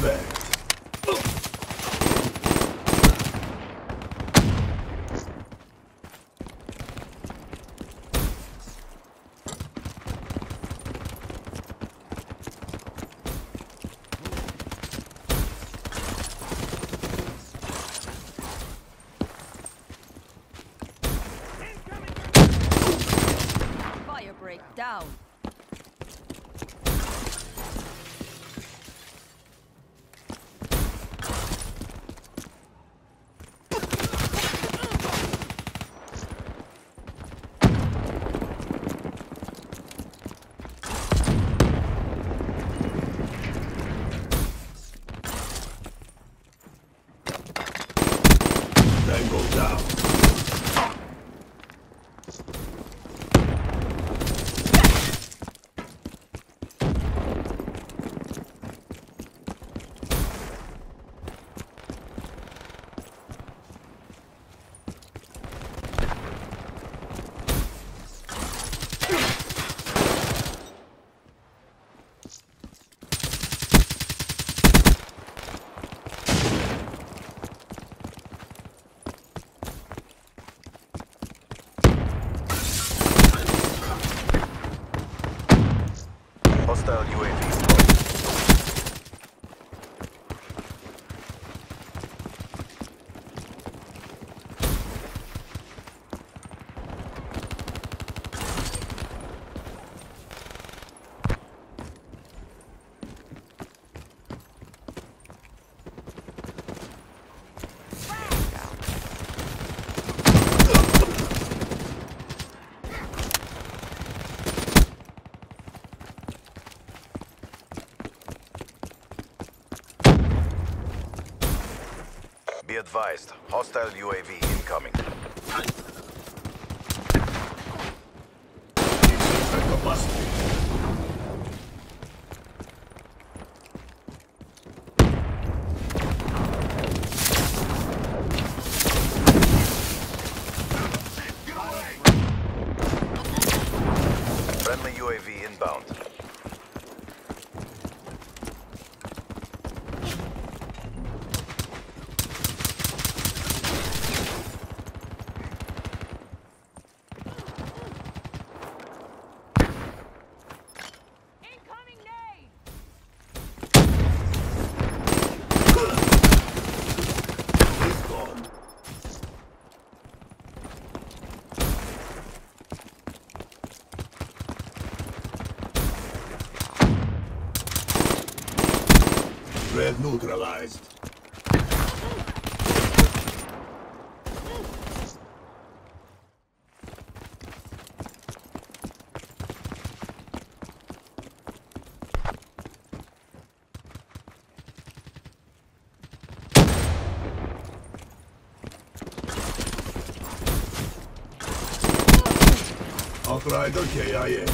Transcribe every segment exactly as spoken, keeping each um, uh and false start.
back. Fire break down. Tango down. Hostile U A V. Be advised, hostile U A V incoming. Friendly U A V inbound. Red neutralized. Outrider K I A.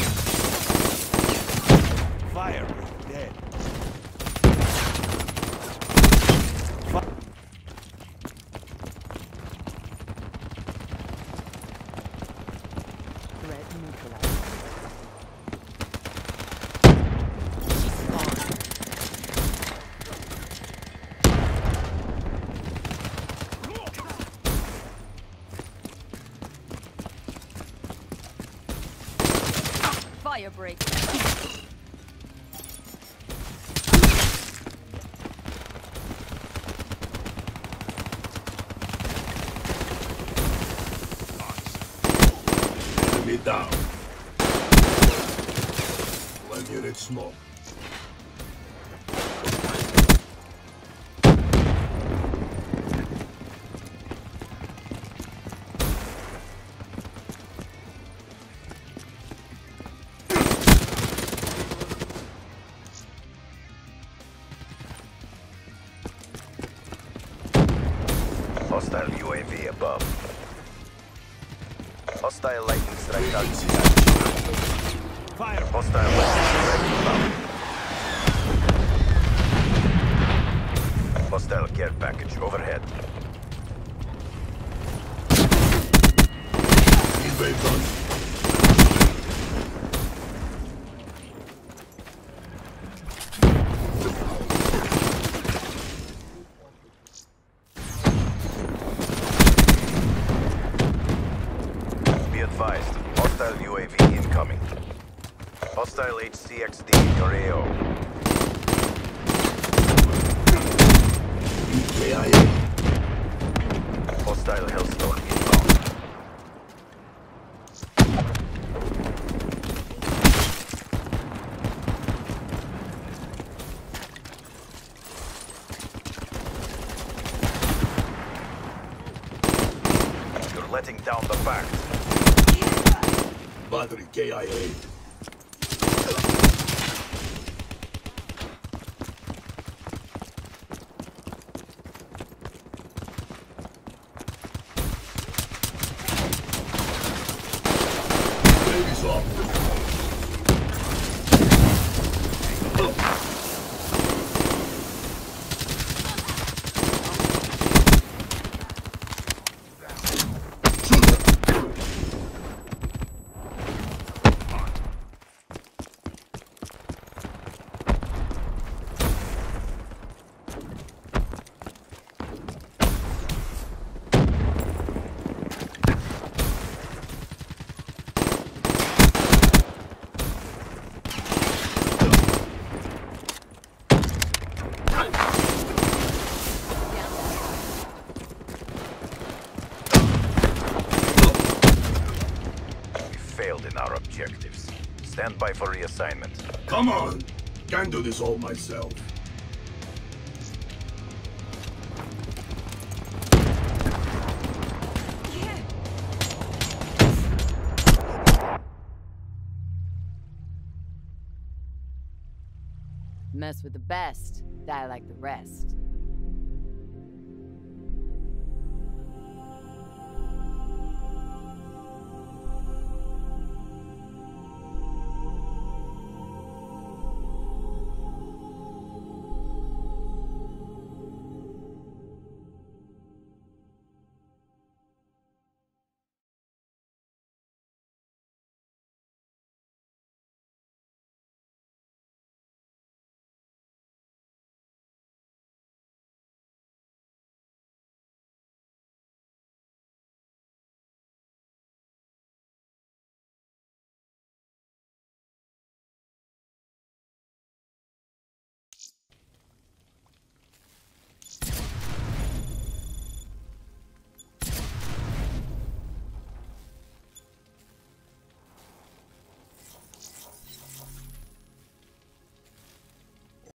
Fire dead. Threat neutralized. Fire break. Enemy down. One unit smoke. Hostile U A V above. Hostile lightning strike target. Fire. Hostile lightning strike inbound. Hostile care package overhead. Invade on. Hostile H C X D in your A O. K I A. Hostile Hellstorm inbound. You're letting down the fact. Battery K I A. Baby's up. Failed in our objectives. Stand by for reassignment. Come on! Can't do this all myself. Mess with the best, die like the rest.